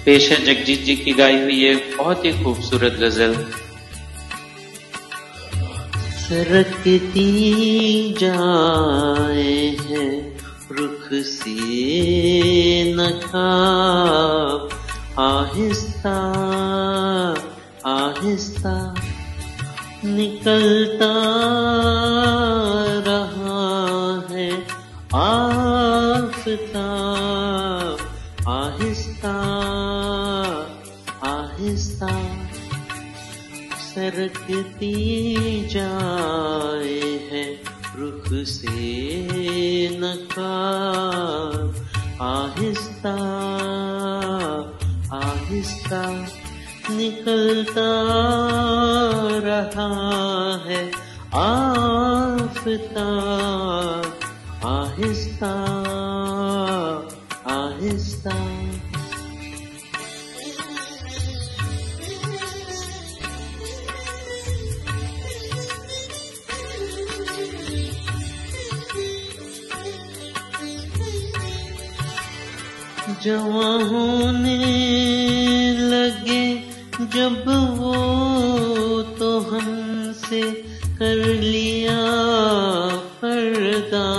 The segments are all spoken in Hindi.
पेश है जगजीत जी की गाई हुई एक बहुत ही खूबसूरत गजल। सरकती जाए है रुख से नकाब, आहिस्ता आहिस्ता निकलता रहा है आफताब, आहिस्ता आहिस्ता सरकती जाए है रुख से नकाब, आहिस्ता आहिस्ता निकलता रहा है आफताब, आहिस्ता आहिस्ता। जवां होने लगे जब वो तो हमसे कर लिया पर्दा,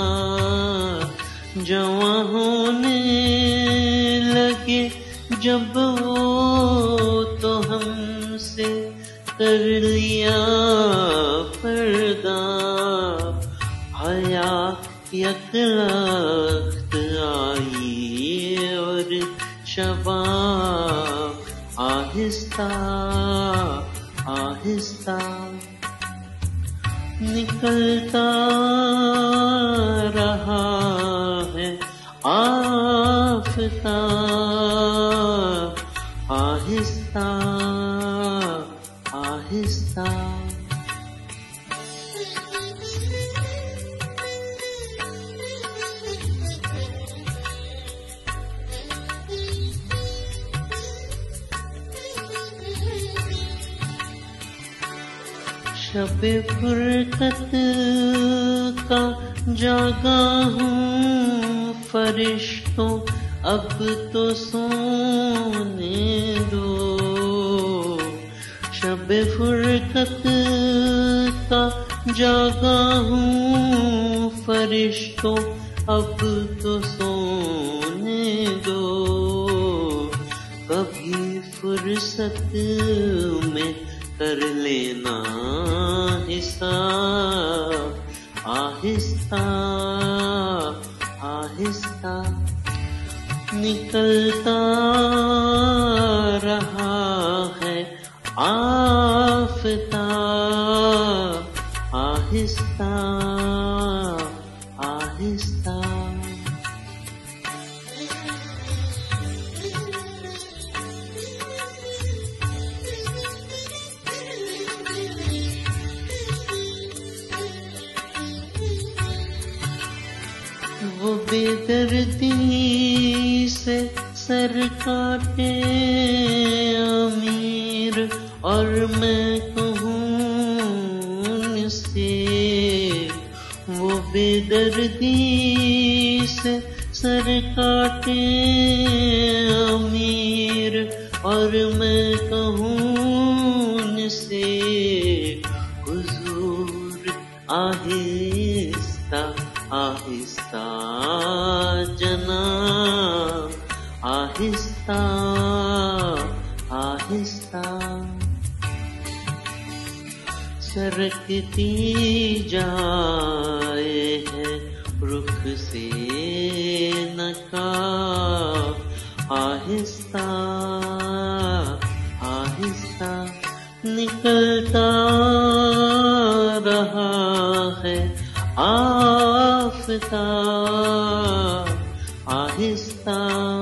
जवां होने लगे जब वो तो हमसे कर लिया पर्दा, हया यकलख्त आई और शबाब, आहिस्ता आहिस्ता निकलता रहा है आफताब, आहिस्ता आहिस्ता। शबे फुरकत का जागा हूँ फरिश्तों, अब तो सोने दो। शबे फुरकत का जागा हूँ फरिश्तों, अब तो सोने दो। कभी फुर्सत में कर लेना हिसाब, आहिस्ता आहिस्ता निकलता रहा है आफताब, आहिस्ता आहिस्ता। वो बेदर्दी से सर काटे अमीर और मैं कहूँ उनसे, वो बेदर्दी से सर काटे अमीर और मैं कहूँ उनसे, हुजूर आहिस्ता आहिस्ता जनाब, आहिस्ता आहिस्ता सरकती जाए है रुख से नकाब, आहिस्ता आहिस्ता निकलता रहा है आफताब, आहिस्ता